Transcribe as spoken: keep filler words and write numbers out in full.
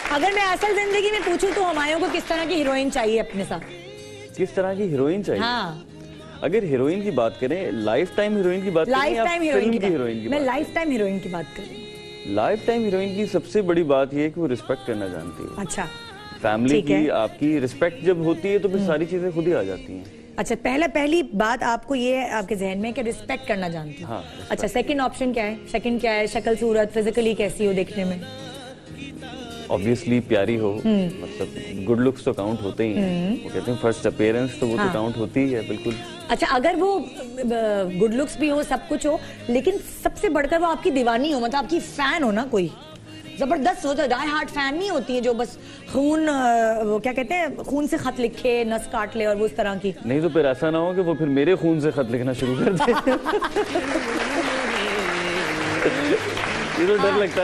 अगर मैं असल जिंदगी में पूछूं तो हुमायूं को किस तरह की हीरोइन चाहिए अपने साथ? किस तरह की हीरोइन चाहिए? हाँ, अगर हीरोइन की बात करें, लाइफ टाइम हीरोइन की बात करें लाइफ या टाइम फिल्म हीरोइन की हीरोइन की? मैं बात लाइफ टाइम हीरोइन की बात कर रही हूँ। लाइफ टाइम हीरोइन की सबसे बड़ी बात यह है कि वो रिस्पेक्ट करना जानती है। अच्छा, फैमिली की, आपकी रिस्पेक्ट जब होती है तो फिर सारी चीजें खुद ही आ जाती हैं। अच्छा, पहला पहली बात आपको ये है आपके जहन में कि रिस्पेक्ट करना जानती है। हाँ, अच्छा, सेकंड ऑप्शन क्या है? सेकंड क्या है? शक्ल सूरत फिजिकली कैसी हो देखने में? ऑब्वियसली प्यारी हो, मतलब गुड लुक्स तो काउंट होते ही हैं। वो कहते हैं फर्स्ट अपीयरेंस तो वो हाँ। तो काउंट होती ही है, बिल्कुल। अच्छा, अगर वो गुड लुक्स भी हो, सब कुछ हो, लेकिन सबसे बढ़कर वो आपकी दीवानी हो, मतलब आपकी फैन हो ना, कोई जबरदस्त हो, तो डाई हार्ट फैन नहीं होती है जो बस खून, वो क्या कहते हैं, खून से खत लिखे, नस काट ले और वो उस तरह की। नहीं तो फिर ऐसा ना हो कि वो फिर मेरे खून से खत लिखना शुरू कर दे। ये तो डर लगता है।